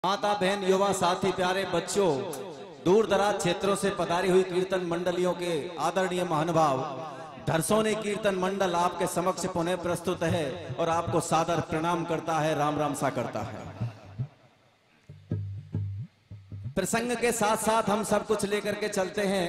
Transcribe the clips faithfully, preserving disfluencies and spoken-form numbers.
माता बहन युवा साथी प्यारे बच्चों, दूर दराज क्षेत्रों से पधारी हुई कीर्तन मंडलियों के आदरणीय महानुभाव, धरसोनी कीर्तन मंडल आपके समक्ष पुनः प्रस्तुत है और आपको सादर प्रणाम करता है, राम राम सा करता है। प्रसंग के साथ साथ हम सब कुछ लेकर के चलते हैं,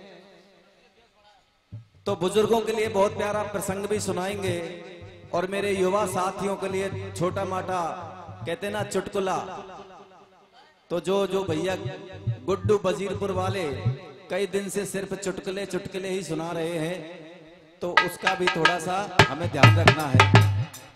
तो बुजुर्गों के लिए बहुत प्यारा प्रसंग भी सुनाएंगे और मेरे युवा साथियों के लिए छोटा मोटा कहते ना चुटकुला। तो जो जो भैया गुड्डू बजीरपुर वाले कई दिन से सिर्फ चुटकुले चुटकुले ही सुना रहे हैं, तो उसका भी थोड़ा सा हमें ध्यान रखना है।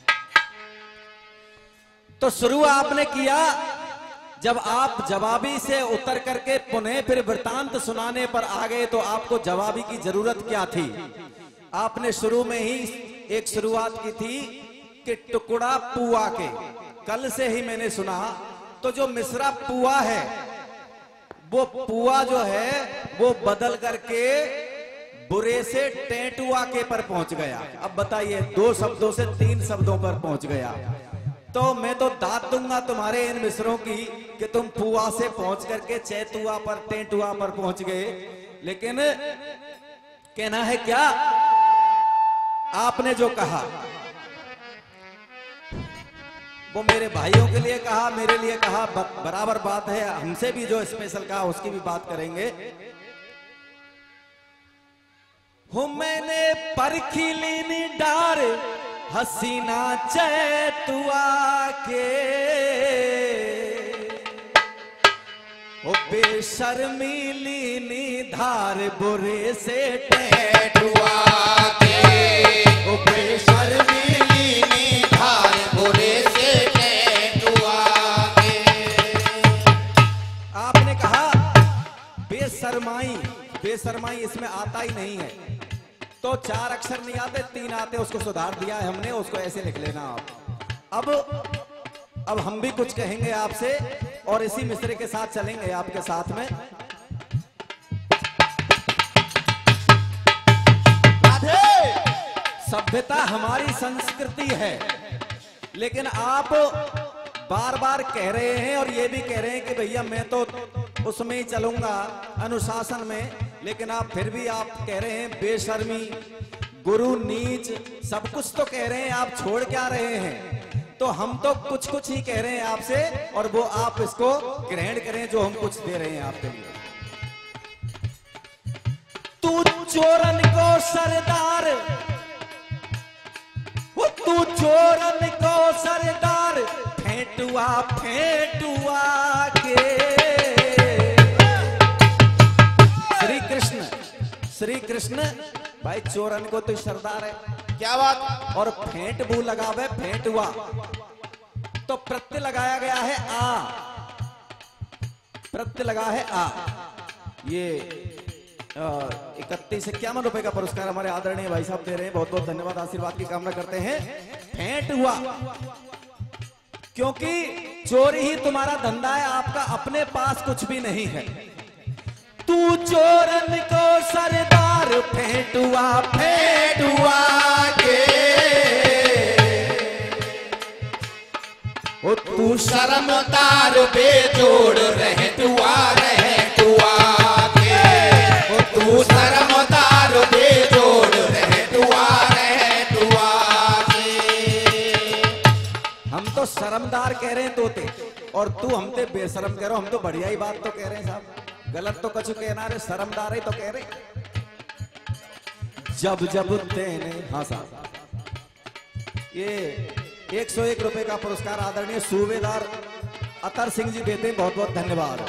तो शुरू आपने किया, जब आप जवाबी से उतर करके पुनः फिर वृतांत सुनाने पर आ गए तो आपको जवाबी की जरूरत क्या थी। आपने शुरू में ही एक शुरुआत की थी कि टुकड़ा पुआ के, कल से ही मैंने सुना, तो जो मिश्रा पुआ है वो पुआ जो है वो बदल करके बुरे से टेटुआ के पर पहुंच गया। अब बताइए, दो शब्दों से तीन शब्दों पर पहुंच गया। तो मैं तो दाद दूंगा तुम्हारे इन मिश्रों की कि तुम पुआ से पहुंच करके चैतुआ पर टेटुआ पर पहुंच गए। लेकिन कहना है क्या, आपने जो कहा वो मेरे भाइयों के लिए कहा, मेरे लिए कहा, बराबर बात है। हमसे भी जो स्पेशल कहा उसकी भी बात करेंगे। हूं मैंने परखी लीनी डार हसीना चैतुआ के, ओ बेशर्मी लीनी धार बुरे से टेटुआ के, ओ बेशर्मी लीनी धार बुरे से टेटुआ के। आपने कहा बेशर्माई, बेशर्माई इसमें आता ही नहीं है, तो चार अक्षर नहीं आते, तीन आते, उसको सुधार दिया है हमने, उसको ऐसे लिख लेना आप। अब अब हम भी कुछ कहेंगे आपसे और इसी मिसरे के साथ चलेंगे आपके साथ में। सभ्यता हमारी संस्कृति है, लेकिन आप बार बार कह रहे हैं और ये भी कह रहे हैं कि भैया मैं तो उसमें ही चलूंगा, अनुशासन में, लेकिन आप फिर भी आप कह रहे हैं बेशर्मी, गुरु, नीच, सब कुछ तो कह रहे हैं, आप छोड़ क्या रहे हैं। तो हम तो कुछ कुछ ही कह रहे हैं आपसे और वो आप इसको ग्रहण करें जो हम कुछ दे रहे हैं आपके लिए। तू चोरन को सरदार, वो तू चोरन को सरदार फेंटुआ फेंटुआ के। श्री कृष्ण, श्री कृष्ण भाई चोरन को तो सरदार है, क्या बात, और फेंट बू लगावे फेंटुआ, तो प्रत्यय लगाया गया है आ, प्रत्यय लगा है आ। ये इकतीस इक्यावन रुपए का पुरस्कार हमारे आदरणीय भाई साहब दे रहे हैं, बहुत बहुत धन्यवाद, आशीर्वाद की कामना करते हैं। फेंट हुआ, क्योंकि चोरी ही तुम्हारा धंधा है, आपका अपने पास कुछ भी नहीं है। तू चोरन को सरदार फेंटुआ फेंटुआ के, ओ तू शर्मदार बेजोड़ रहटुआ रहटुआ के, ओ तू शर्मदार बेजोड़ रहटुआ रहटुआ के। हम तो शर्मदार कह रहे हैं तोते, और तू हमसे बेशरम कह रहे हो। हम तो बढ़िया ही बात तो कह रहे हैं साहब, गलत तो कछु कहना रे, शर्मदार ही तो कह रहे। जब जब तेने, हाँ साहब, ये एक सौ एक रुपए का पुरस्कार आदरणीय सूबेदार अतर सिंह जी देते हैं, बहुत बहुत धन्यवाद।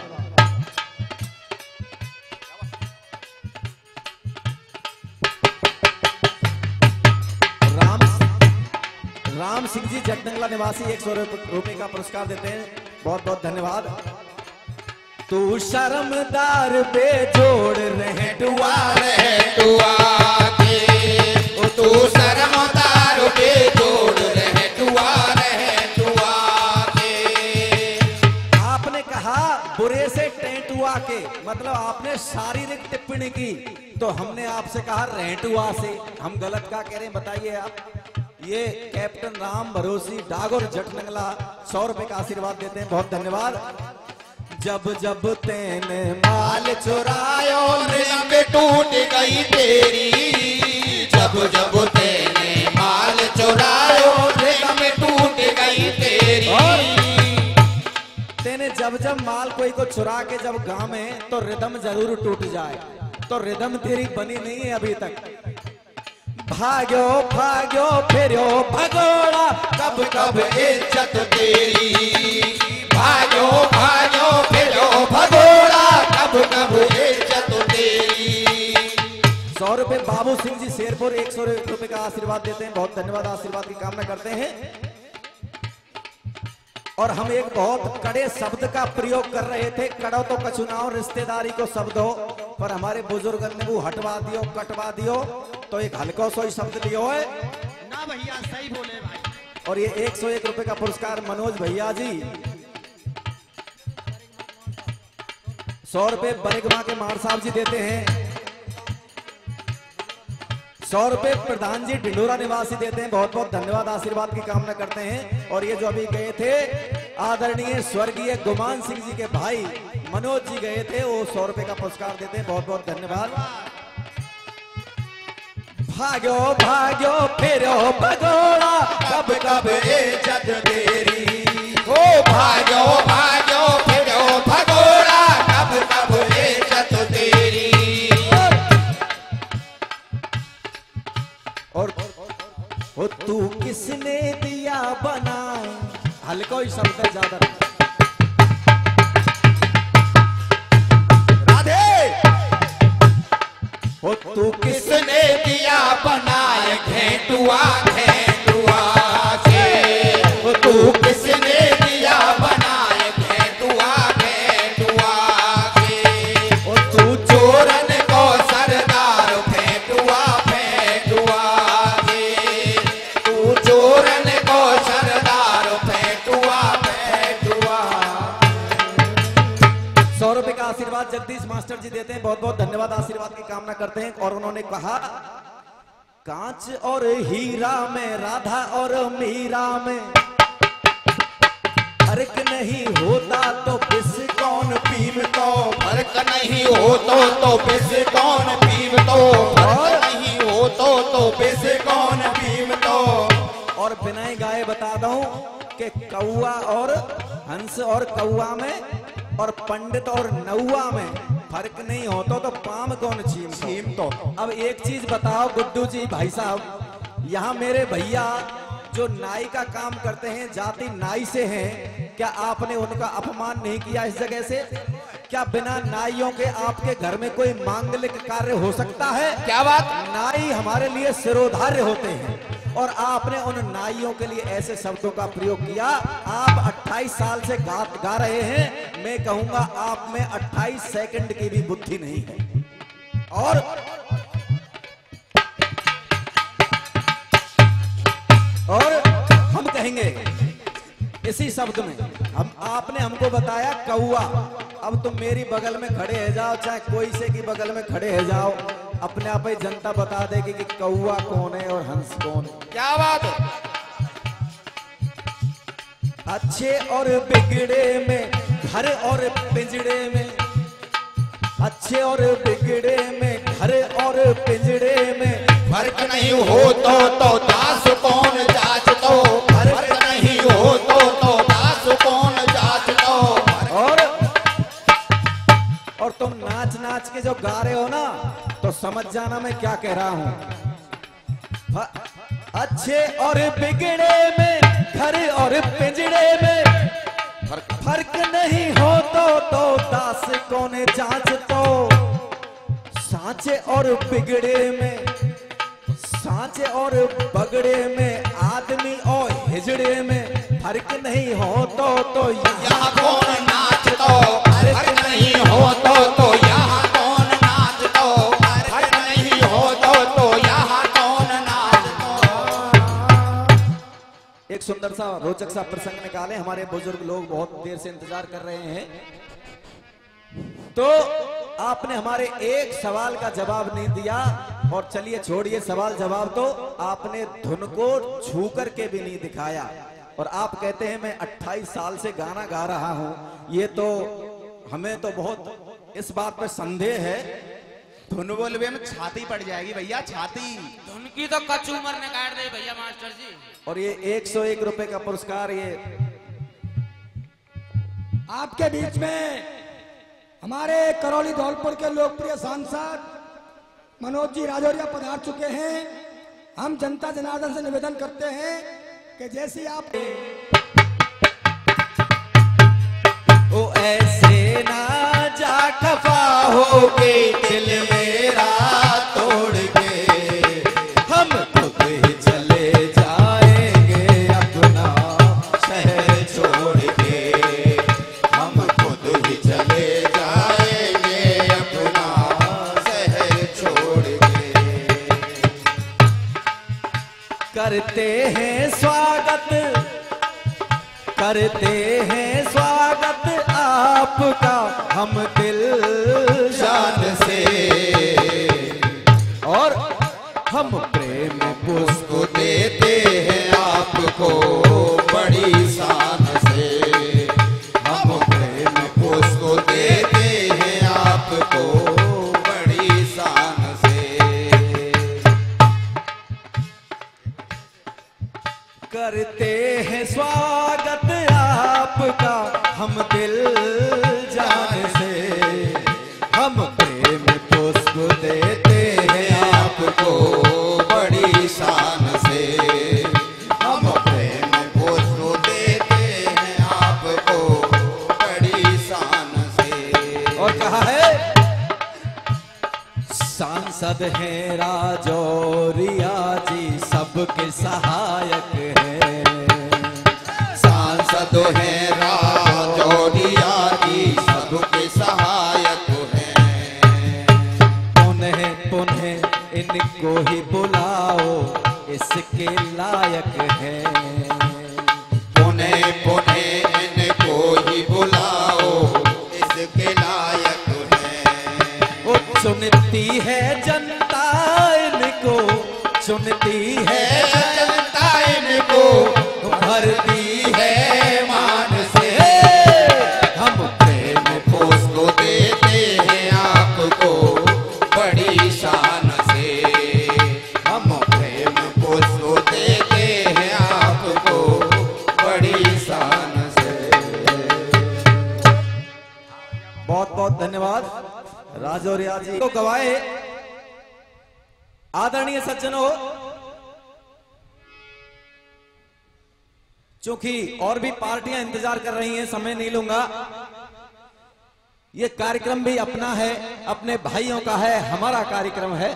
राम राम सिंह जी जटनंगला निवासी एक सौ रुपए का पुरस्कार देते हैं, बहुत बहुत धन्यवाद। तू शर्मदार बेजोड़ रहटुआ रहटुआ के, ओ तू शर्मदार बेजोड़ रहटुआ रहटुआ के। आपने कहा बुरे से टेटुआ के, मतलब आपने शारीरिक टिप्पणी की, तो हमने आपसे कहा रहटुआ से। हम गलत क्या कह रहे हैं बताइए आप। ये कैप्टन राम भरोसी डागोर जटनंगला सौ रुपए का आशीर्वाद देते हैं, बहुत धन्यवाद। जब जब तेने माल चुरायो रिदम टूट गई तेरी, जब जब तेने माल चुरायो रिदम टूट गई तेरी। तेने जब जब माल कोई को चुरा के जब गावे तो रिदम जरूर टूट जाए, तो रिदम तेरी बनी नहीं है अभी तक। भाग्यो भाग्यो फिरो भगोड़ा, कब कब इज्जत तेरी, भाग्यो भाग्यो फिरो भगोड़ा, कब कब इज्जत तेरी। सौ रुपए बाबू सिंह जी शेरपुर एक सौ रुपए का आशीर्वाद देते हैं, बहुत धन्यवाद, आशीर्वाद की कामना करते हैं। और हम एक बहुत कड़े शब्द का प्रयोग कर रहे थे, कड़ो तो कचुनाओ रिश्तेदारी को शब्द हो, पर हमारे बुजुर्ग ने वो हटवा दियो कटवा दियो, तो एक हल्को सो ही शब्द लियो है ना भैया, सही बोले भाई। और ये एक सौ एक रुपए का पुरस्कार मनोज भैया जी, सौ रुपए बनिगमा के मार साहब जी देते हैं, सौ रुपए प्रधान जी ढिंडोरा निवासी देते हैं, बहुत बहुत धन्यवाद, आशीर्वाद की कामना करते हैं। और ये जो अभी गए थे आदरणीय स्वर्गीय गुमान सिंह जी के भाई मनोज जी गए थे, वो सौ रुपए का पुरस्कार देते हैं, बहुत बहुत धन्यवाद। भाग्यो भाग्यो फिरो भगोड़ा, कब कब इज्जत तेरी, ओ भाग्यो भाग्यो फिरो भगोड़ा, कब कब इज्जत तेरी। और वो तू किसने दिया बना, हल्को ही शब्द है ज्यादा। राधे वो तू किसने दिया बनाए घेंटुआ घेंटुआ से, वो तू किसने दिया बनाए घेंटुआ घेंटुआ से। वो तू चोरन को सरदार फेंटुआ फेंटुआ से, तू चोरन को सरदार फेंटुआ फेंटुआ। सौ रुपए का आशीर्वाद जगदीश मास्टर जी देते हैं, बहुत बहुत धन्यवाद, आशीर्वाद की कामना करते हैं। और उन्होंने कहा कांच और हीरा में, राधा और मीरा में फर्क नहीं होता तो बिस कौन पीम तो, फर्क नहीं हो तो तो बिस कौन पीम तो, फर्क नहीं हो तो तो बिस कौन पीम तो। और बिना ही गाए बता दूं कि कौआ और हंस और कौआ में और पंडित और नौआ में फर्क नहीं होता तो पाम कौन छीम छीम तो। अब एक चीज बताओ गुड्डू जी भाई साहब, यहाँ मेरे भैया जो नाई का काम करते हैं, जाति नाई से हैं, क्या आपने उनका अपमान नहीं किया इस जगह से? क्या बिना नाइयों के आपके घर में कोई मांगलिक कार्य हो सकता है? क्या बात? नाई हमारे लिए सिरोधार्य होते हैं और आपने उन नाइयों के लिए ऐसे शब्दों का प्रयोग किया। आप अट्ठाईस साल से गा, गा रहे हैं, मैं कहूंगा आप में अट्ठाईस सेकंड की भी बुद्धि नहीं है। और और हम कहेंगे इसी शब्द में, हम आपने हमको बताया कौआ, अब तुम मेरी बगल में खड़े है जाओ, चाहे कोई से की बगल में खड़े है जाओ, अपने आप ही जनता बता देगी कि कौआ कौन है और हंस कौन है। क्या बात है? अच्छे और बिगड़े में, घर और पिंजड़े में, अच्छे और बिगड़े में, घर और पिंजड़े में फर्क नहीं हो तो तो दास कौन जाच तो, फर्क नहीं हो तो तो दास कौन जाच तो। और और तुम नाच नाच के जो गा रहे हो ना, तो समझ जाना मैं क्या कह रहा हूं। अच्छे और बिगड़े में, घर और पिंजड़े में फर्क फर्क नहीं हो तो तो दास कौन जांच तो। सांचे और बिगड़े में, सांचे और बगड़े में, आदमी और हिजड़े में फर्क नहीं हो तो तो यहाँ कौन नाच तो, फर्क नहीं हो तो तो यहाँ कौन नाच तो, फर्क नहीं हो तो तो यहाँ कौन नाच तो। एक सुंदर सा रोचक सा प्रसंग निकाले, हमारे बुजुर्ग लोग बहुत देर से इंतजार कर रहे हैं। तो आपने हमारे एक सवाल का जवाब नहीं दिया और चलिए छोड़िए सवाल जवाब, तो आपने धुन को छू करके भी नहीं दिखाया और आप कहते हैं मैं अट्ठाईस साल से गाना गा रहा हूं। ये तो हमें तो बहुत इस बात पर संदेह है। धुन बोलवे में छाती पड़ जाएगी भैया, छाती। धुन की तो कचू मरने काट दे भैया मास्टर जी। और ये एक सौ एक रुपए का पुरस्कार ये आपके बीच में हमारे करौली धौलपुर के लोकप्रिय सांसद मनोज जी राजौरिया पधार चुके हैं। हम जनता जनार्दन से निवेदन करते हैं कि जैसी आप ओ ऐसे ना जा खफा होके दिल मेरा तोड़ के, हम खुद ही चले जाएंगे अपना शहर छोड़ के, हम खुद ही चले जाएंगे अपना शहर छोड़ के। करते हैं स्वागत करते हैं स्वागत आपका हम दिल जान से, और हम प्रेम पुष्प देते हैं आपको बड़ी शान से, हम प्रेम पुष्प देते हैं आपको बड़ी शान से। करते हैं स्वागत आपका हम दिल जान से, हम प्रेम पुष्प देते हैं आपको बड़ी शान से, हम प्रेम पुष्प देते हैं आपको बड़ी शान से। और कहा है सांसद हैं राजौरिया जी सबके सहायक हैं, सांसद हैं राजौरिया जी सबके सहायक हैं। पुनः पुनः इनको ही बुलाओ इसके लायक हैं, पुनः पुनः इनको ही बुलाओ इसके लायक हैं। वो चुनती है जनता इनको, चुनती है जनता इनको भरती है मान से, हम प्रेम पुष्प देते हैं आपको बड़ी शान से, हम प्रेम पुष्प देते हैं आपको बड़ी शान से। बहुत बहुत धन्यवाद राजौरिया जी को गवाए। आदरणीय सज्जनों, चूंकि और भी पार्टियां इंतजार कर रही हैं, समय नहीं लूंगा। ये कार्यक्रम भी अपना है, अपने भाइयों का है, हमारा कार्यक्रम है।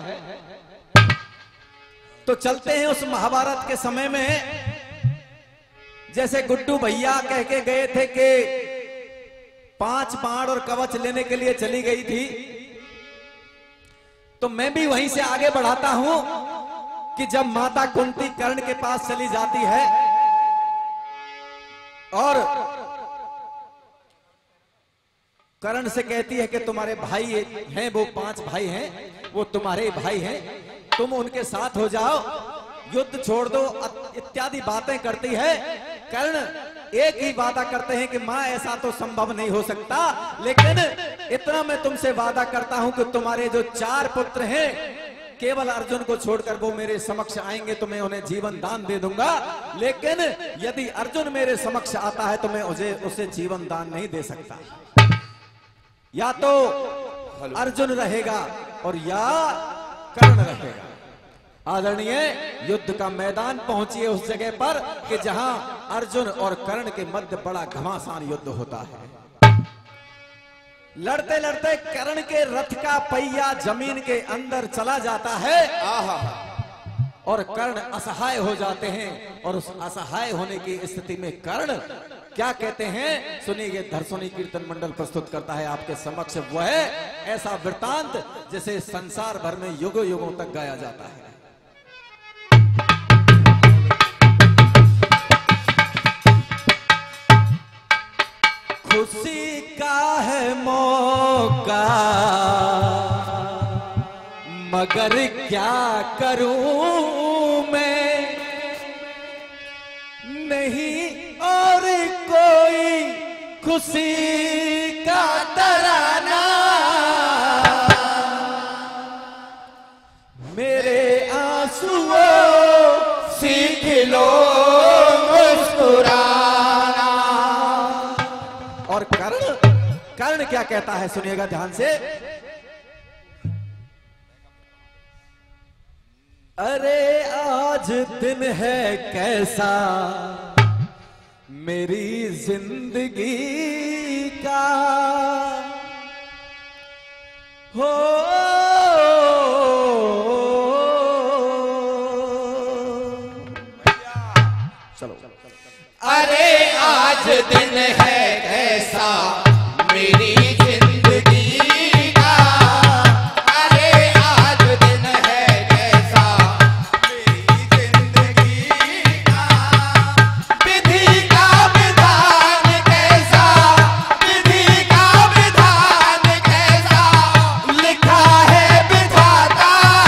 तो चलते हैं उस महाभारत के समय में, जैसे गुड्डू भैया कह के गए थे कि पांच बाण और कवच लेने के लिए चली गई थी, तो मैं भी वहीं से आगे बढ़ाता हूं कि जब माता कुंती कर्ण के पास चली जाती है और कर्ण से कहती है कि तुम्हारे भाई हैं, वो पांच भाई हैं, वो तुम्हारे भाई हैं, तुम उनके साथ हो जाओ, युद्ध छोड़ दो इत्यादि बातें करती है। कर्ण एक ही वादा करते हैं कि मां ऐसा तो संभव नहीं हो सकता, लेकिन इतना मैं तुमसे वादा करता हूं कि तुम्हारे जो चार पुत्र हैं, केवल अर्जुन को छोड़कर वो मेरे समक्ष आएंगे तो मैं उन्हें जीवन दान दे दूंगा, लेकिन यदि अर्जुन मेरे समक्ष आता है तो मैं उसे उसे जीवन दान नहीं दे सकता। या तो अर्जुन रहेगा और या कर्ण रहेगा। आदरणीय, युद्ध का मैदान पहुंचिए उस जगह पर कि जहां अर्जुन और कर्ण के मध्य बड़ा घमासान युद्ध होता है। लड़ते लड़ते कर्ण के रथ का पहिया जमीन के अंदर चला जाता है और कर्ण असहाय हो जाते हैं, और उस असहाय होने की स्थिति में कर्ण क्या कहते हैं सुनिए। धरसोनी कीर्तन मंडल प्रस्तुत करता है आपके समक्ष वह ऐसा वृतांत जिसे संसार भर में युगों युगों तक गाया जाता है। खुशी का है मौका मगर क्या करूं मैं, नहीं और कोई खुशी का तराना, मेरे आंसुओं सीख लो मुस्कुराना। और कर्ण कर्ण क्या कहता है, सुनिएगा ध्यान से। अरे आज दिन है कैसा मेरी जिंदगी का, हो चलो। अरे आज दिन है कैसा मेरी जिंदगी का, अरे आज दिन है कैसा मेरी जिंदगी का, विधि का विधान कैसा, विधि का विधान कैसा, लिखा है विधाता,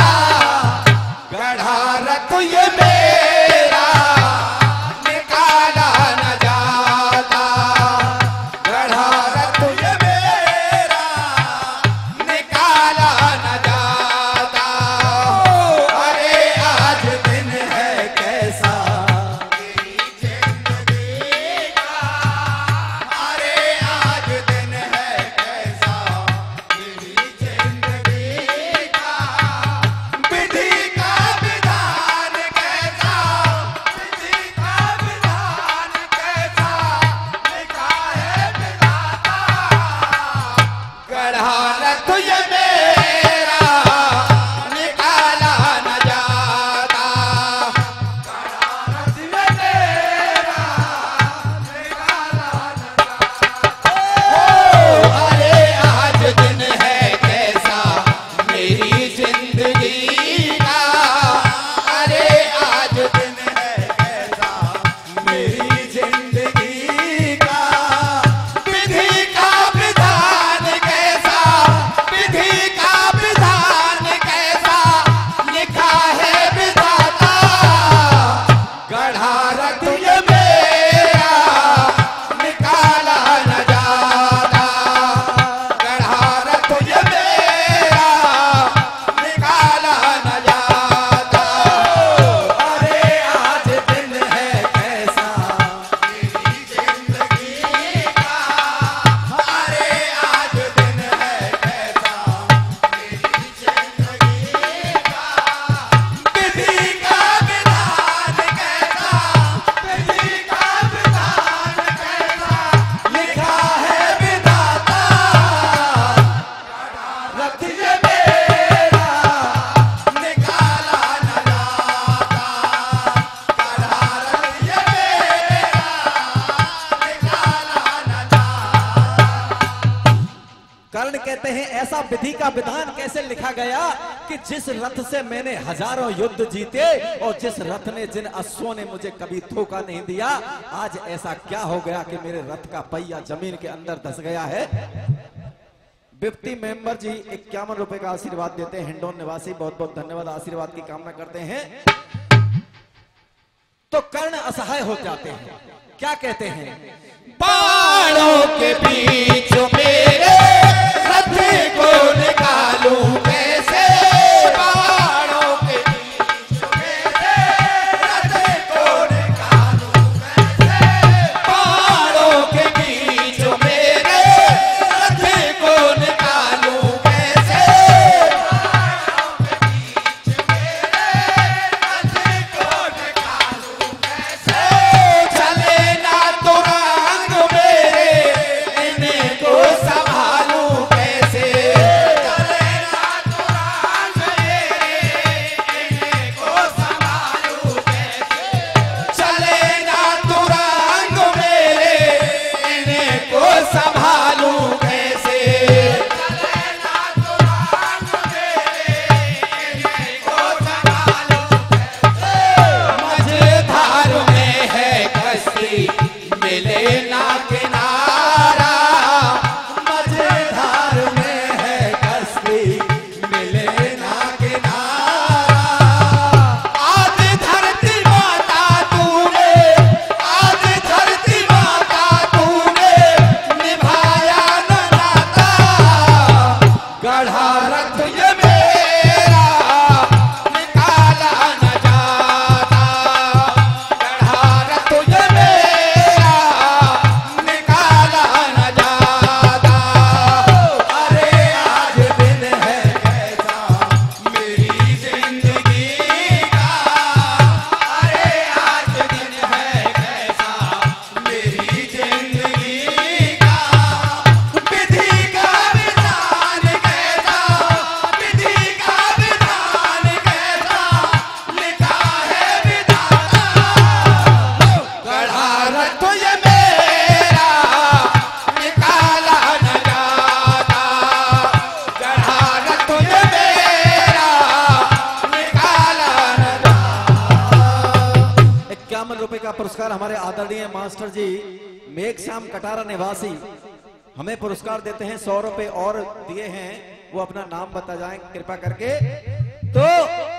गढ़ा रख ये मेरा निकाला न जाता, गढ़ा रख ये मेरा निकाला न जाता। अरे आज दिन है कैसा मेरी जिंदगी का, अरे आज दिन है कैसा मेरी जिंदगी का, विधि का विधान कैसा, विधि का विधान कैसा, लिखा है विधाता, गढ़ा रख ये मेरा निकाला न जाता, गढ़ा रख ये मेरा निकाला न जाता। ओ अरे आज दिन है कैसा मेरी जिंदगी का, अरे आज दिन है कैसा मेरी जिंदगी का, विधि का विधान कैसा, विधि का विधान कैसा, लिखा है विधाता, गढ़ा रख ये मेरा निकाला न जाता, गढ़ा रख ये मेरा निकाला न जाता। अरे आज दिन है कैसा मेरी जिंदगी का, अरे आज दिन है कैसा मेरी जिंदगी का, विधि का विधान कैसा, विधि का विधान कैसा, लिखा है विधाता, रख ये मेरा निकाला न जाता, गढ़ा रख ये मेरा निकाला न जाता। कर्ण कहते हैं ऐसा विधि का विधान कैसे लिखा गया कि जिस रथ से मैंने हजारों युद्ध जीते और जिस रथ ने, जिन अश्वों ने मुझे कभी धोखा नहीं दिया, आज ऐसा क्या हो गया कि मेरे रथ का पहिया जमीन के अंदर धस गया है। बिप्टी मेंबर जी इक्यावन रुपए का आशीर्वाद देते हैं, हिंडोन निवासी, बहुत बहुत धन्यवाद, आशीर्वाद की कामना करते हैं। तो कर्ण असहाय हो जाते हैं, क्या कहते हैं, बाणों के बीच मेरे रथ को निकालूं कैसे, बाणों के बीच मेरे रथ को निकालूं कैसे, बाणों के बीच मेरे रथ को निकालूं कैसे, बाणों के बीच मेरे रथ को निकालूं कैसे, चले ना तो रंग मेरे इन्हें को पुरस्कार हमारे आदरणीय मास्टर जी मेघश्याम कटारा निवासी हमें पुरस्कार देते हैं, सौ रुपए और दिए हैं, वो अपना नाम बता जाएं कृपा करके। तो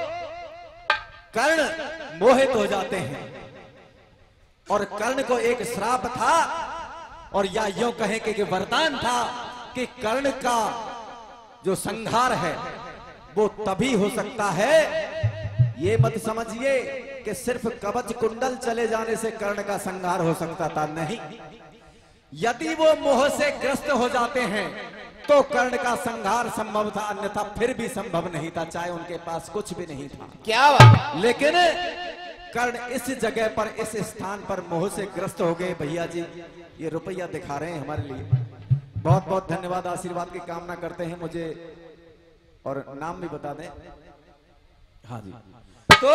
कर्ण मोहित हो जाते हैं और कर्ण को एक श्राप था और या यूं कहें कि वरदान था कि कर्ण का जो संहार है वो तभी हो सकता है, ये मत समझिए कि सिर्फ कवच कुंडल चले जाने से कर्ण का संहार हो सकता था, नहीं। यदि वो मोह से ग्रस्त हो जाते हैं तो कर्ण का संहार संभव था, अन्यथा फिर भी संभव नहीं था, चाहे उनके पास कुछ भी नहीं था। क्या बात। लेकिन कर्ण इस जगह पर, इस स्थान पर मोह से ग्रस्त हो गए। भैया जी ये रुपया दिखा रहे हैं हमारे लिए, बहुत बहुत धन्यवाद, आशीर्वाद की कामना करते हैं मुझे, और नाम भी बता दें। हाँ जी, तो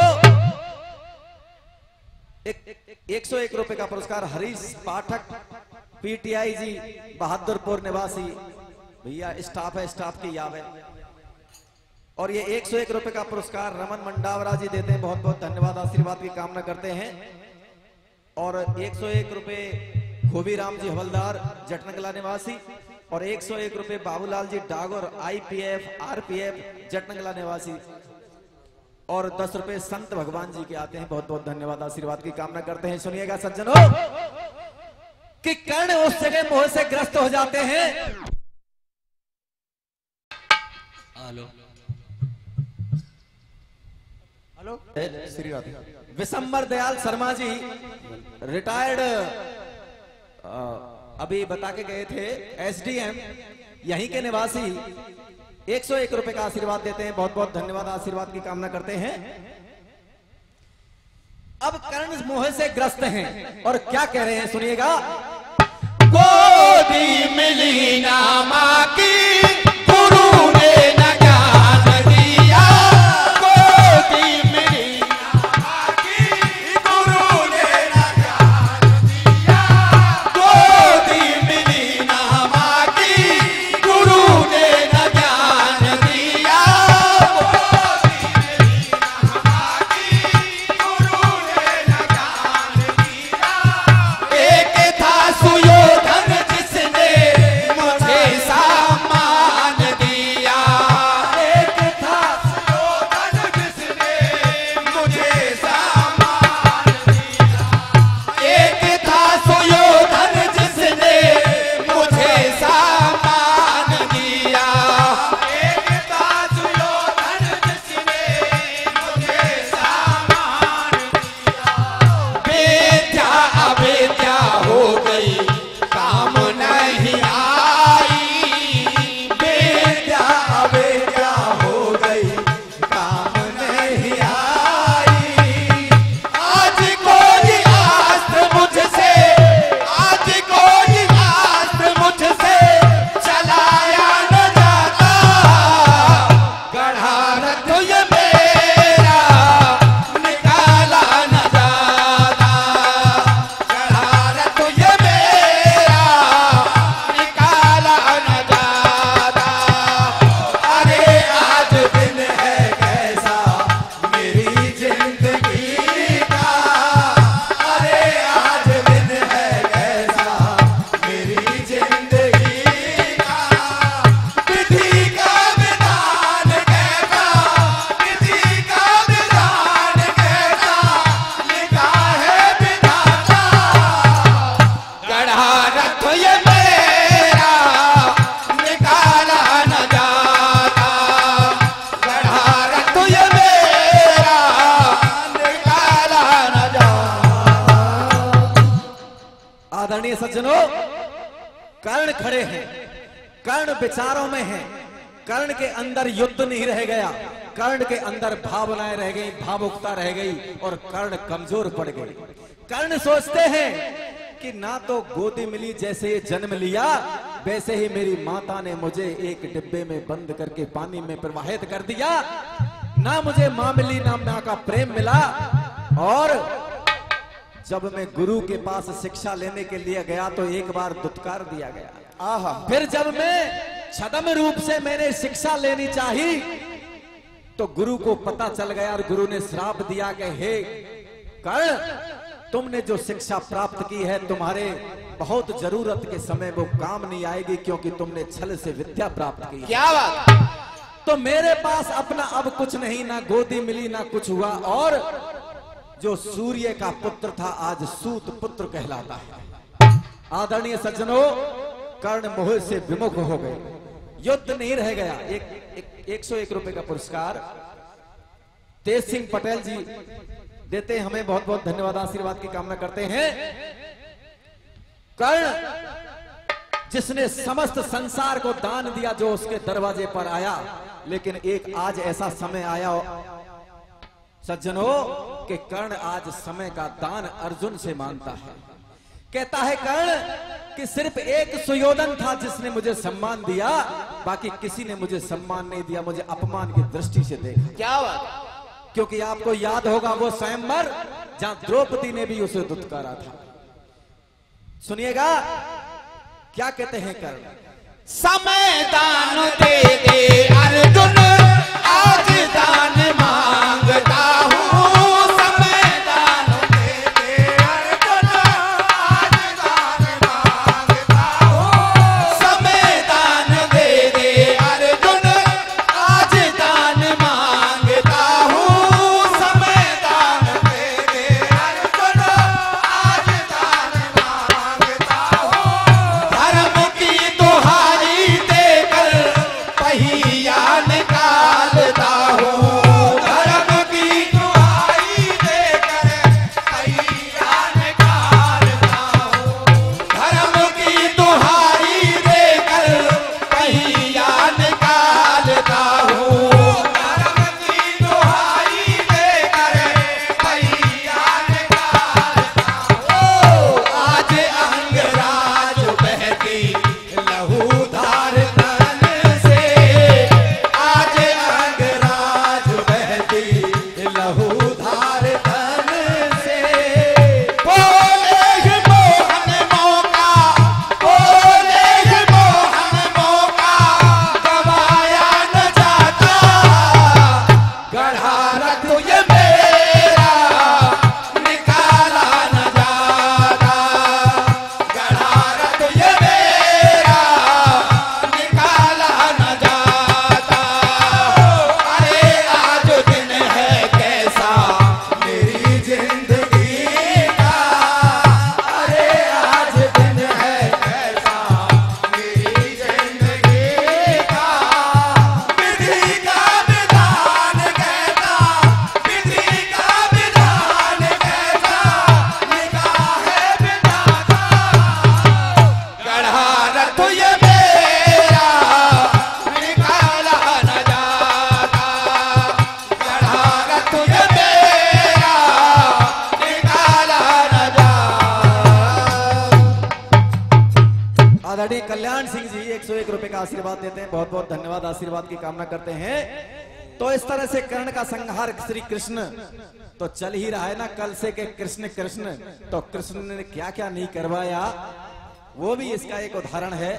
एक, एक सौ एक रुपए का पुरस्कार हरीश पाठक पीटीआई जी बहादुरपुर निवासी, भैया स्टाफ है, स्टाफ की याद है। और ये एक सौ एक रुपए का पुरस्कार रमन मंडावरा जी देते हैं, बहुत बहुत धन्यवाद, आशीर्वाद की कामना करते हैं। और एक सौ एक रुपए खोबी राम जी हवलदार जटनकला निवासी, और एक सौ एक रुपए बाबूलाल जी डागोर आईपीएफ आरपीएफ जटनकला निवासी, और दस रुपए संत भगवान जी के आते हैं, बहुत बहुत धन्यवाद, आशीर्वाद की कामना करते हैं। सुनिएगा सज्जनों कि कर्ण उस जगह मोह से ग्रस्त हो जाते हैं। Hello hello Shri Radhe. Vishambar Dayal Sharma ji retired अभी बता के गए थे, एसडीएम यहीं के निवासी, एक सौ एक रुपए का आशीर्वाद देते हैं, बहुत बहुत धन्यवाद, आशीर्वाद की कामना करते हैं। अब कर्ण मोह से ग्रस्त हैं और क्या कह रहे हैं सुनिएगा। गोदी मिली ना मां की, गुरु ने न ज्ञान दिया। गोदी मिली ना मां की, गुरु ने न ज्ञान दिया। गोदी मिली ना मां की, गुरु ने न ज्ञान दिया। गोदी मिली ना मां की, गुरु ने न ज्ञान दिया। एक था सुयोधन जिसने मुझे सम्मान दिया। एक था सुयोधन जिसने मुझे सम्मान दिया। एक था सुयोधन जिसने मुझे सम्मान दिया। एक था सुयोधन जिसने मुझे सम्मान दिया। बेटा अबेटा हो गई, काम नहीं आई। बेटा बेटा हो गई, काम नहीं आई। आज कोई आस्त्र मुझसे, आज कोई आस्त्र मुझसे चलाया न जाता। गढ़ा रथ ये मेरा निकाला न जाता। गढ़ा रथ ये मेरा निकाला न जाता। अरे आज दिन है कैसा मेरी जिंदगी का। अरे आज दिन है कैसा मेरी जिंदगी का। विधि का विधान कहता, विधि का विधान कहता, लिखा है विधाता। गढ़ा रथ ये मेरा निकाला न जाता। गढ़ा रथ ये मेरा निकाला न जाता। आदरणीय सज्जनों, कर्ण खड़े हैं, कर्ण विचारों में हैं, कर्ण के अंदर युद्ध नहीं रह गया, कर्ण के अंदर भावनाएं रह गई, भावुकता रह गई और कर्ण कमजोर पड़ गए। कर्ण सोचते हैं कि ना तो गोदी मिली, जैसे ये जन्म लिया वैसे ही मेरी माता ने मुझे एक डिब्बे में बंद करके पानी में प्रवाहित कर दिया। ना मुझे मां मिली, ना मां का प्रेम मिला। और जब मैं गुरु के पास शिक्षा लेने के लिए गया तो एक बार दुत्कार दिया गया। आहा। फिर जब मैं छद्म रूप से मैंने शिक्षा लेनी चाहिए तो गुरु को पता चल गया और गुरु ने श्राप दिया कि हे कर्ण, तुमने जो शिक्षा प्राप्त की है तुम्हारे बहुत जरूरत के समय वो काम नहीं आएगी, क्योंकि तुमने छल से विद्या प्राप्त की है। क्या बात। तो मेरे पास अपना अब कुछ नहीं, ना गोदी मिली ना कुछ हुआ, और जो सूर्य का पुत्र था आज सूत पुत्र कहलाता है। आदरणीय सज्जनों, कर्ण मोह से विमुख हो गए, युद्ध नहीं रह गया। एक, एक, एक सौ एक रुपए का पुरस्कार तेज सिंह पटेल जी देते हैं हमें, बहुत बहुत धन्यवाद, आशीर्वाद की कामना करते हैं। कर्ण जिसने समस्त संसार को दान दिया, जो उसके दरवाजे पर आया, लेकिन एक आज ऐसा समय आया सज्जनों कि कर्ण आज समय का दान अर्जुन से मांगता है। कहता है कर्ण कि सिर्फ एक सुयोधन था जिसने मुझे सम्मान दिया, बाकी किसी ने मुझे सम्मान नहीं दिया, मुझे अपमान की दृष्टि से देखा। क्या बात। क्योंकि आपको याद होगा वो स्वयंवर जहां द्रौपदी ने भी उसे दुत्कारा था। सुनिएगा क्या कहते हैं कर्ण। समय दान दे दे अर्जुन, आज दान मांगता हूँ। समय दान दे दे अर्जुन, आज दान मांगता हूँ। समय दान दे दे अर्जुन, आज दान मांगता हूँ। समय दान दे दे अर्जुन, आज दान मांगता हूँ। धर्म की दुहाई देकर पहिया निकालता हूँ। धर्म की दुहाई देकर पहिया निकालता हूँ। धर्म की दुहाई देकर पहिया निकालता हूँ। धर्म की दुहाई देकर पहिया निकालता हूँ। आज अंगराज बहती लहूधार तन से, आज अंगराज बहती लहूधार तन से। बोले ही मोहन मौका, बोले ही मोहन मौका, गवाया न जाता। गढ़ा रथ ये मेरा निकाला न जाता। गढ़ा रथ ये मेरा निकाला न जाता। अरे आज दिन है कैसा मेरी जिंदगी का। अरे आज दिन है कैसा मेरी जिंदगी का। विधि का विधान कहता, विधि का विधान कहता, निगाह है विधाता। गढ़ा रथ ये मेरा निकाला न जाता। गढ़ा रथ ये मेरा निकाला न जाता। आदरणीय कल्याण सिंह जी एक सौ एक रुपए का आशीर्वाद देते हैं, बहुत बहुत धन्यवाद, आशीर्वाद की कामना करते हैं। तो इस तरह से कर्ण का संहार श्री कृष्ण तो चल ही रहा है ना, कल से के कृष्ण कृष्ण, तो कृष्ण ने क्या क्या नहीं करवाया वो भी इसका एक उदाहरण है।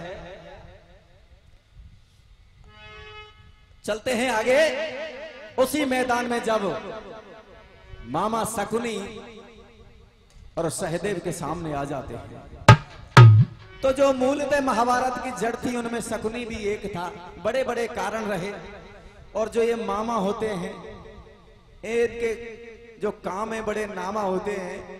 चलते हैं आगे। उसी मैदान में जब मामा शकुनी और सहदेव के सामने आ जाते हैं, तो जो मूलतः महाभारत की जड़ थी उनमें शकुनी भी एक था। बड़े बड़े कारण रहे, और जो ये मामा होते हैं इनके जो काम है बड़े नामा होते हैं।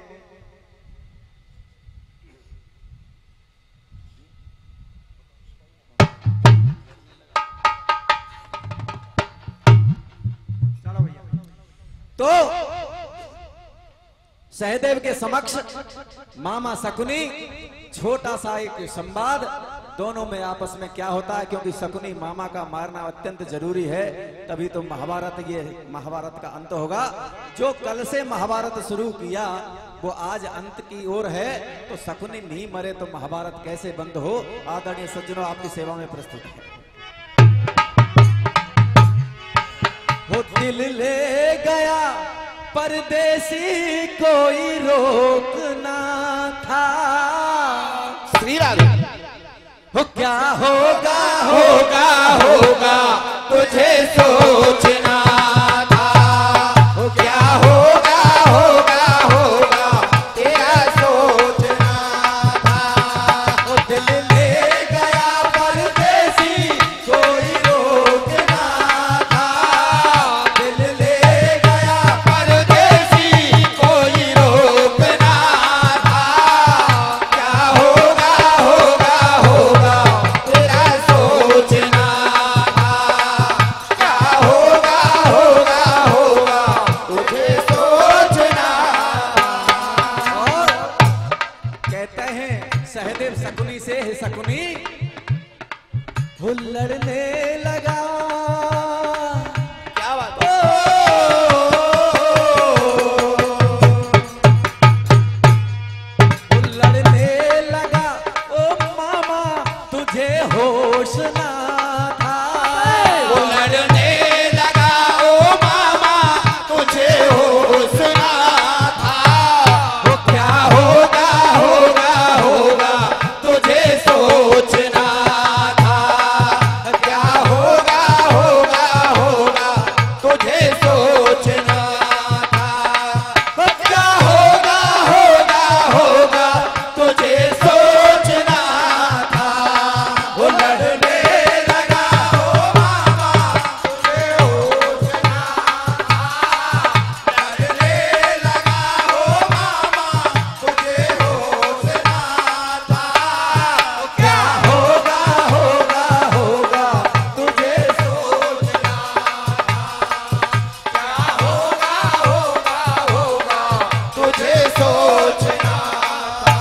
तो सहदेव के समक्ष मामा शकुनी, छोटा सा एक संवाद दोनों में आपस में क्या होता है, क्योंकि शकुनी मामा का मारना अत्यंत जरूरी है, तभी तो महाभारत ये महाभारत का अंत होगा। जो कल से महाभारत शुरू किया वो आज अंत की ओर है, तो शकुनी नहीं मरे तो महाभारत कैसे बंद हो। आदरणीय सज्जनों, आपकी सेवा में प्रस्तुत है। वो दिल ले गया परदेसी कोई रोकना था। श्री राधे। वो क्या होगा होगा होगा तुझे सोचना था। वो क्या होगा होगा होगा वो लड़ने लगा। क्या बात ओ, वो लड़ने लगा। ओ मामा तुझे होश ना था। वो लड़ने लगा ओ मामा तुझे होश ना था। वो क्या होगा होगा होगा तुझे सोचना था। क्या होगा होगा होगा तुझे सोचना था। वो क्या होगा होगा होगा तुझे सोचना था। वो लड़ने लगा ओ मामा तुझे होश ना था। लड़ने लगा ओ मामा तुझे होश ना था। वो क्या होगा होगा होगा तुझे सोचना था। क्या होगा होगा होगा तुझे सोचना था।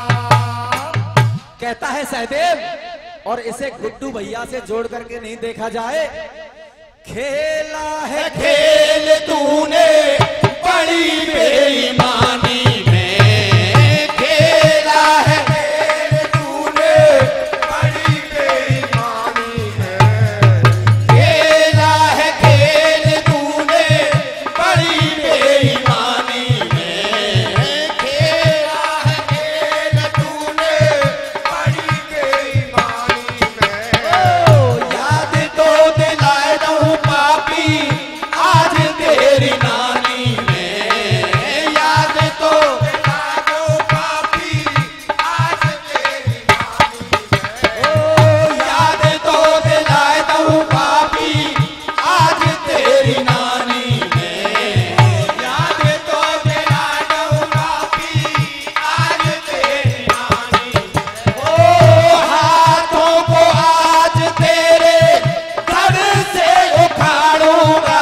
कहता है सहदेव, और इसे गुड्डू भैया से जोड़ करके नहीं देखा जाए। खेला है खेल तूने बड़ी बेईमानी में खेला है। खेल तूने बड़ी बेईमानी में खेला है। खेल तूने बड़ी बेईमानी में खेला है। खेल तूने बड़ी बेईमानी में। याद तो दिलाए दूं पापी आज तेरी नानी में। याद तो दिला दो पापी आज तेरी नानी में। ओ याद तो दिलाए दूं पापी आज तेरी नानी में। याद तो दिला दो पापी आज तेरी नानी में। ओ हाथों को आज तेरे घर से उखाड़ूंगा।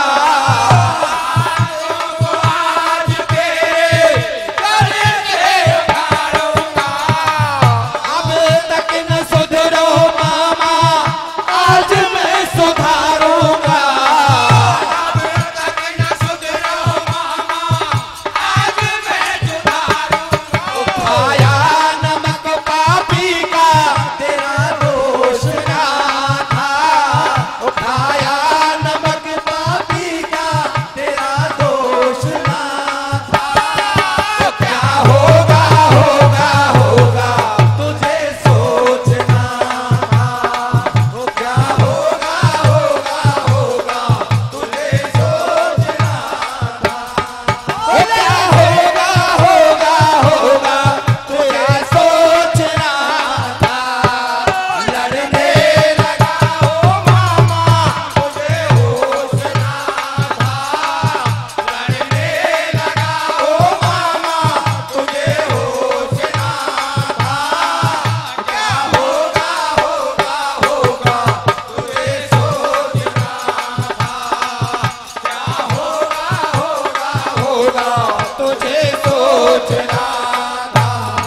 हाथों को आज तेरे घर से उखाड़ूंगा। अब तक न सुधरो मामा आज मैं सुधारूंगा। अब तक न सुधरो मामा आज मैं सुधारूंगा। उठाया नमक पापी का तेरा दोष ना था। उठाया नमक पापी का तेरा दोष ना था। तो क्या होगा होगा होगा तुझे सोचना था। वो क्या होगा होगा होगा तुझे सोचना था। वो क्या होगा होगा होगा तुझे सोचना था। लड़ने लगा ओ मामा तुझे होश ना था। लड़ने लगा ओ मामा तुझे होश ना था। क्या होगा होगा होगा तुझे सोचना था। क्या होगा होगा होगा तुझे सोचना था।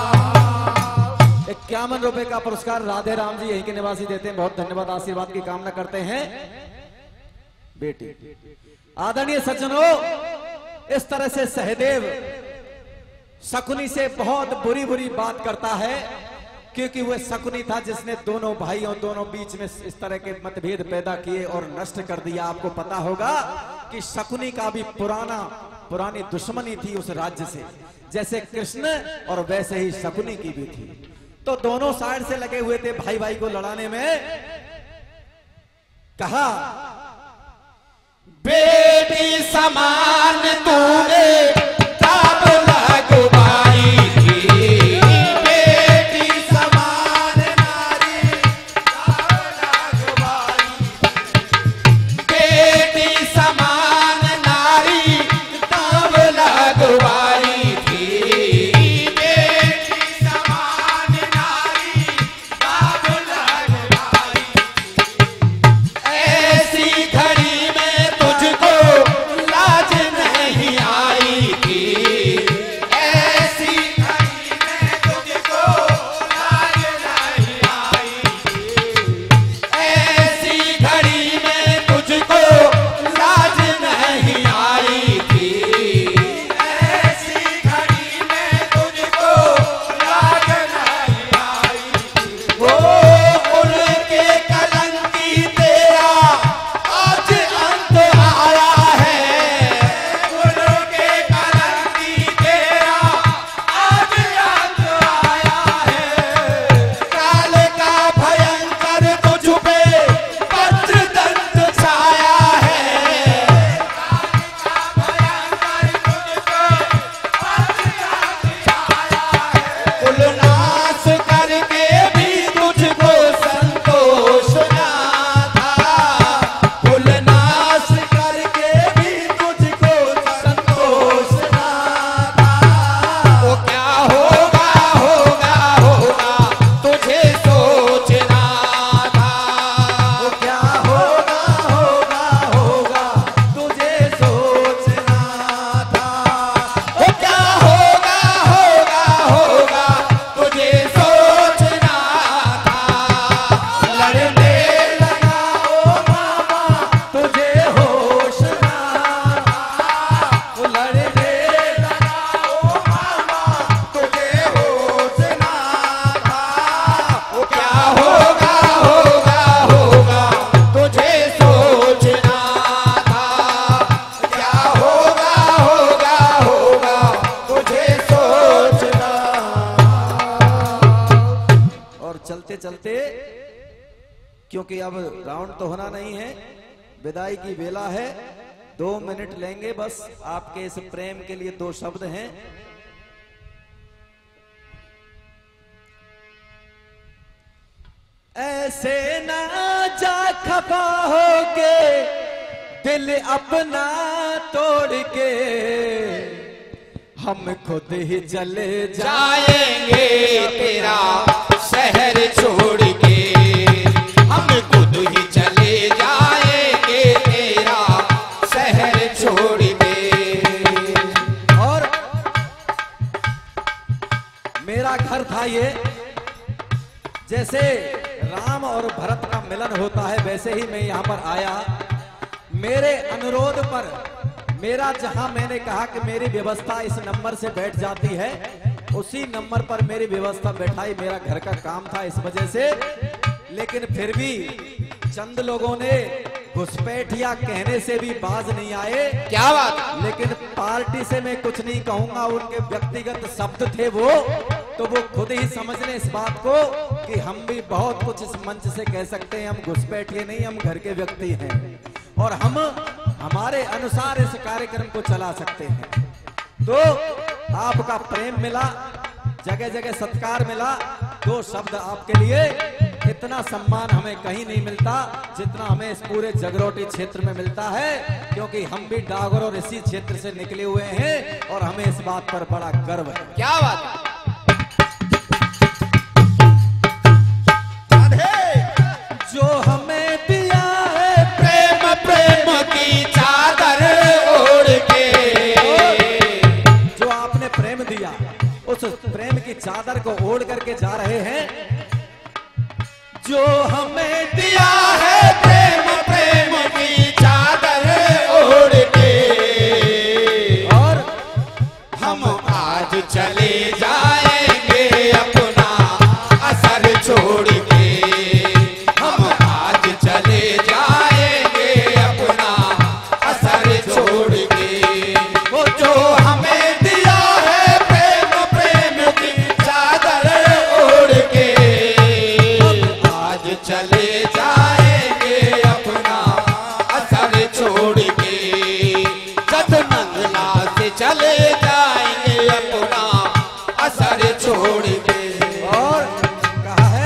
इक्यावन रुपए का पुरस्कार राधे राम जी यहीं के निवासी देते हैं। बहुत धन्यवाद, आशीर्वाद की कामना करते हैं बेटी। आदरणीय सज्जनों, इस तरह से सहदेव शकुनी से बहुत बुरी बुरी बात करता है, क्योंकि वह शकुनी था जिसने दोनों भाइयों दोनों बीच में इस तरह के मतभेद पैदा किए और नष्ट कर दिया। आपको पता होगा कि शकुनी का भी पुराना पुरानी दुश्मनी थी उस राज्य से, जैसे कृष्ण और वैसे ही शकुनी की भी थी। तो दोनों साइड से लगे हुए थे भाई भाई को लड़ाने में। कहा बेटी समान तूने ताब लगवाई थी। बेटी समान नारी ताब लगवाई थी। बेटी समान नारी ताब लगवाई थी। बेटी समान नारी ताब लगवाई थी। ऐसी घड़ी में तुझको लाज नहीं आ क्योंकि अब राउंड तो होना नहीं है, विदाई की बेला है। दो मिनट लेंगे बस आपके इस प्रेम के लिए। दो शब्द हैं। ऐसे ना जा खफा होके दिल अपना तोड़ के, हम खुद ही चले जाएंगे तेरा शहर छोड़ के, हम खुद ही चले जाएंगे तेरा शहर छोड़ के। और मेरा घर था ये, जैसे राम और भरत का मिलन होता है वैसे ही मैं यहां पर आया। मेरे अनुरोध पर, मेरा जहां मैंने कहा कि मेरी व्यवस्था इस नंबर से बैठ जाती है, उसी नंबर पर मेरी व्यवस्था बैठाई। मेरा घर का काम था इस वजह से, लेकिन फिर भी चंद लोगों ने घुसपैठिया कहने से भी बाज नहीं आए। क्या बात। लेकिन पार्टी से मैं कुछ नहीं कहूंगा, उनके व्यक्तिगत शब्द थे वो, तो वो खुद ही समझ लें इस बात को कि हम भी बहुत कुछ इस मंच से कह सकते हैं। हम घुसपैठिए नहीं, हम घर के व्यक्ति हैं और हम हमारे अनुसार इस कार्यक्रम को चला सकते हैं। तो आपका प्रेम मिला, जगह जगह सत्कार मिला। दो शब्द आपके लिए। इतना सम्मान हमें कहीं नहीं मिलता जितना हमें इस पूरे जगरोटी क्षेत्र में मिलता है, क्योंकि हम भी डागर और इसी क्षेत्र से निकले हुए हैं और हमें इस बात पर बड़ा गर्व है। क्या बात। जो हमें दिया है प्रेम प्रेम की चादर ओढ़ के, जो आपने प्रेम दिया उस प्रेम की चादर को ओढ़ करके जा रहे हैं। जो हमें दिया है प्रेम प्रेम की चादर ओढ़ के, और हम आज चले जाएंगे अपना असर छोड़ के, हम आज चले जाएंगे अपना असर छोड़ के। वो जो हमें दिया है प्रेम प्रेम की चादर ओढ़ के, आज चले जाएंगे अपना असर छोड़ के, जद मंगला से चले जाएंगे अपना असर छोड़ के। और कहा है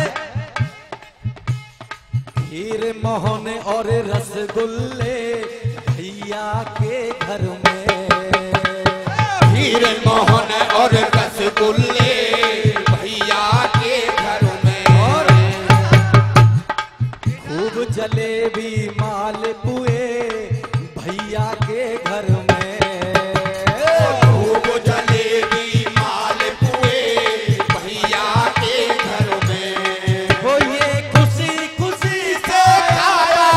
खीर मोहन और रसगुल्ले भैया के घर में, खीर मोहन और रसगुल्ले भैया के घर में, और खूब जलेबी मालपुए भैया के घर में, खूब जलेबी मालपुए भैया के घर में। वो ये खुशी खुशी से खाया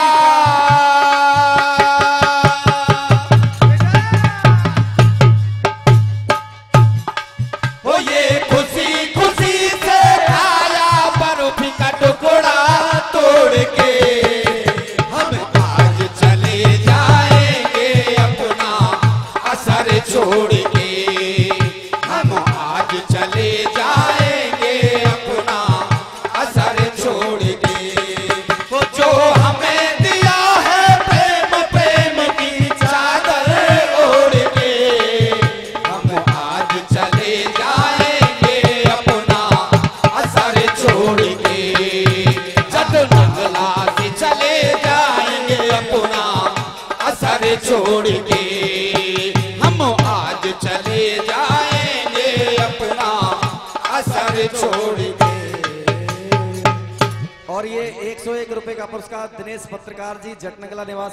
हो, ये खुशी खुशी से खाया बर्फी का टुकड़ा तोड़ के, हम आज चले जाएंगे अपना असर छोड़ के, हम आज चले जाएंगे अपना असर छोड़ के। वो जो हमें दिया है प्रेम प्रेम की चादर ओढ़ के, हम आज चले जाएंगे अपना असर छोड़ के, जद मंगला से चले जाएंगे अपना असर छोड़ के, हम आज चले जाएंगे अपना असर छोड़ के। और ये एक सौ एक रुपए का पुरस्कार दिनेश पत्रकार जी, जटनगला निवासी।